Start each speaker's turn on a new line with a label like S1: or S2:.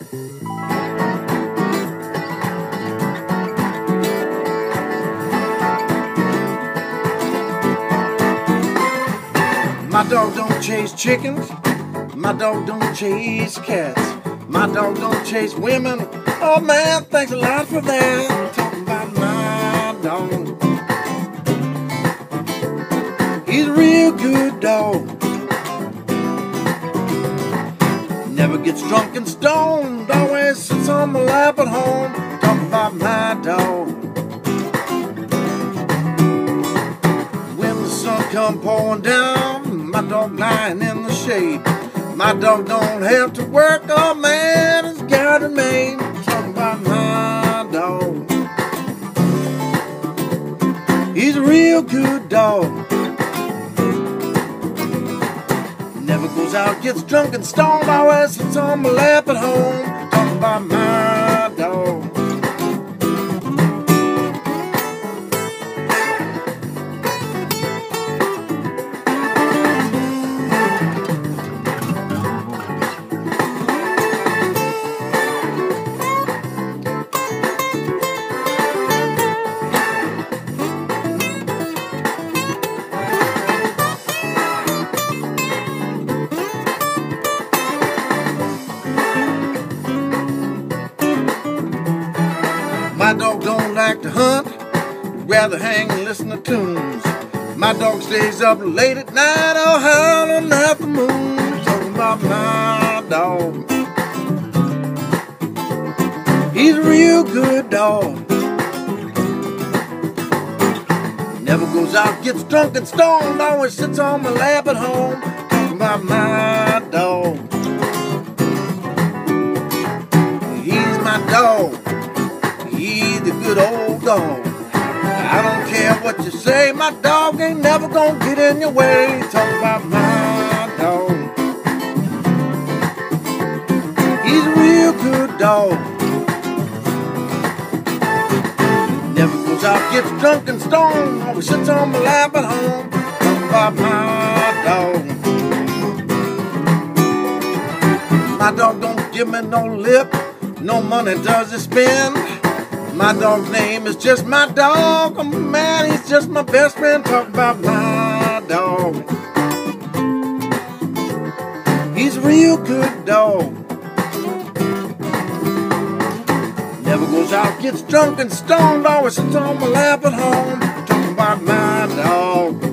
S1: My dog don't chase chickens. My dog don't chase cats. My dog don't chase women. Oh man, thanks a lot for that. I'm talking about my dog. He's a real good dog. Never gets drunk and stoned. Always sits on my lap at home. Talking about my dog. When the sun come pouring down, my dog lying in the shade. My dog don't have to work, oh man, it's got a name. Talking about my dog. He's a real good dog. Never goes out, gets drunk and stoned, always sits on my lap at home. Talking about my dog. My dog don't like to hunt, rather hang and listen to tunes. My dog stays up late at night, oh howling at the moon. Talking about my dog. He's a real good dog. Never goes out, gets drunk and stoned, always sits on my lap at home. Talking about my dog. He's my dog. He's a good old dog. I don't care what you say, my dog ain't never gonna get in your way. Talk about my dog. He's a real good dog. Never goes out, gets drunk and stoned, always sits on my lap at home. Talk about my dog. My dog don't give me no lip, no money does he spend. My dog's name is just my dog. Oh man, he's just my best friend. Talk about my dog. He's a real good dog. Never goes out, gets drunk and stoned, always sits on my lap at home. Talking about my dog.